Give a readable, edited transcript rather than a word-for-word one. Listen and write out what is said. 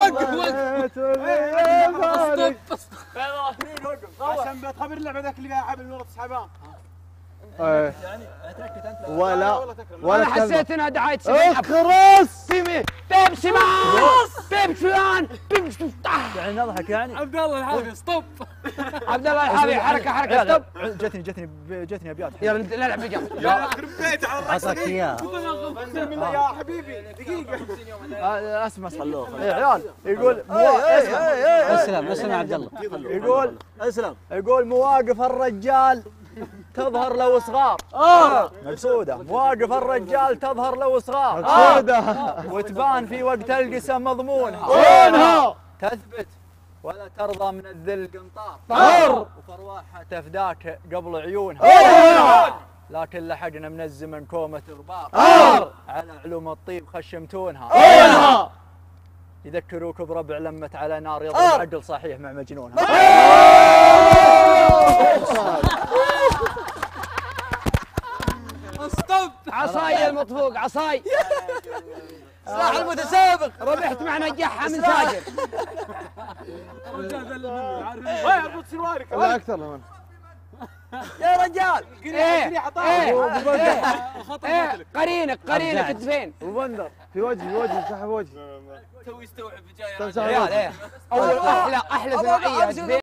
عشان بتخبر اللعبه ذاك اللي قاعد من ورا السحابان. ولا حسيت انها دعايه اخرس بيبسي مان بيبسي يعني نضحك يعني. عبد الله الحافي ستوب. عبد الله الحافي حركه ستوب. جتني ابيات. يلا نلعب بجنب. يا خرب بيت على الرقص. اعطاك اياه يا حبيبي دقيقه. اسمع يا عيال يقول اسلم يا عبد الله. يقول يقول مواقف الرجال تظهر له صغار مقصوده. مواقف الرجال تظهر له صغار مقصوده وتبان في وقت القسم مضمونها تثبت ولا ترضى من الذل قنطار وفرواحها تفداك قبل عيونها لكن لحقنا من الزمن كومة غبار على علوم الطيب خشمتونها يذكروك بربع لمت على نار يضرب عقل صحيح مع مجنونها. ستوب. عصاي المطفوق عصاي سلاح المتسابق ربحت مع نجاحها من ساجر. وين اربط سروالك؟ لا اكثر من يا رجال. قرينك كتفين وبندر في وجهي سحب وجهي تو يستوعب جاي. اول احلى ثنائيه